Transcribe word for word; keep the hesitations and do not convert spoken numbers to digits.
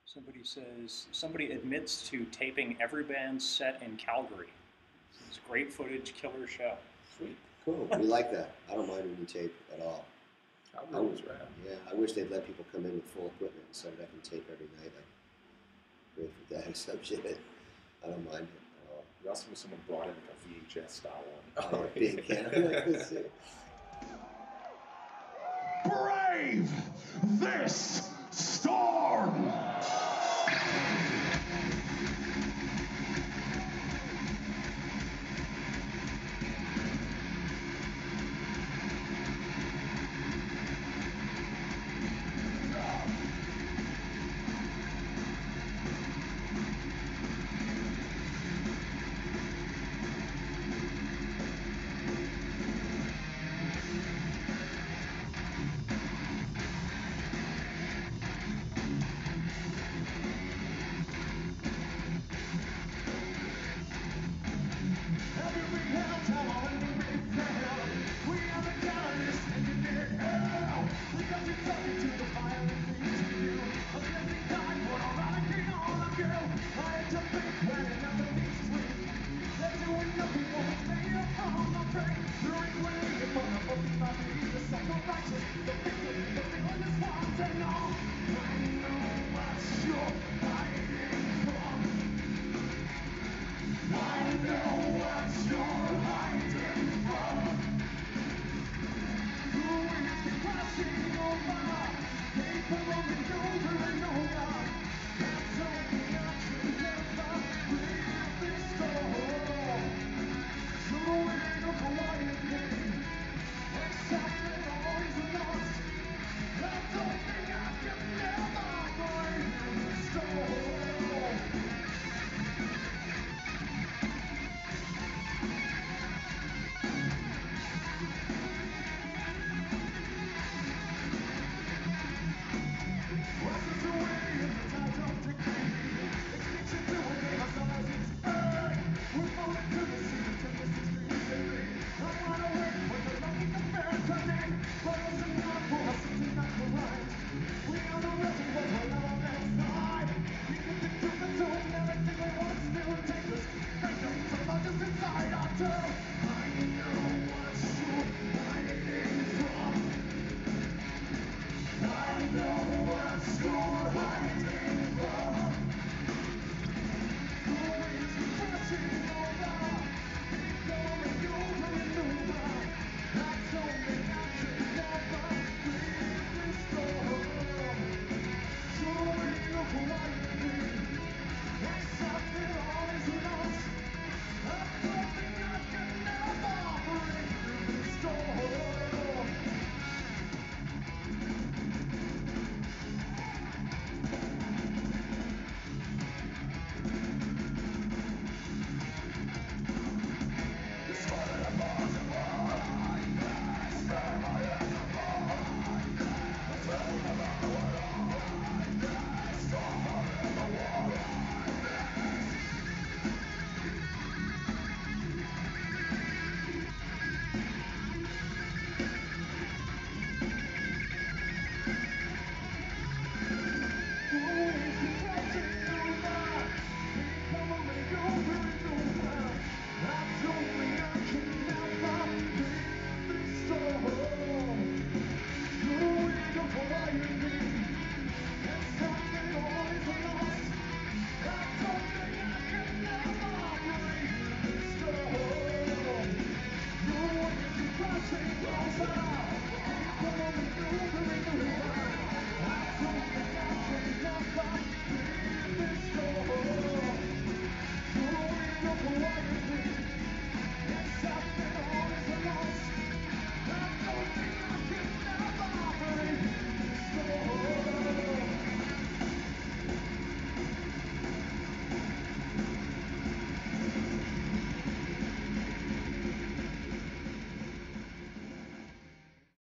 Somebody says, somebody admits to taping every band's set in Calgary. It's great footage, killer show. Sweet. Cool. We like that. I don't mind when we tape at all. Calgary was rad. Yeah, I wish they'd let people come in with full equipment and set it up and tape every night, like Grateful Dead or some shit. I don't mind it at all. You also wish someone brought in like a V H S style one. Oh, big camera like this. Brave this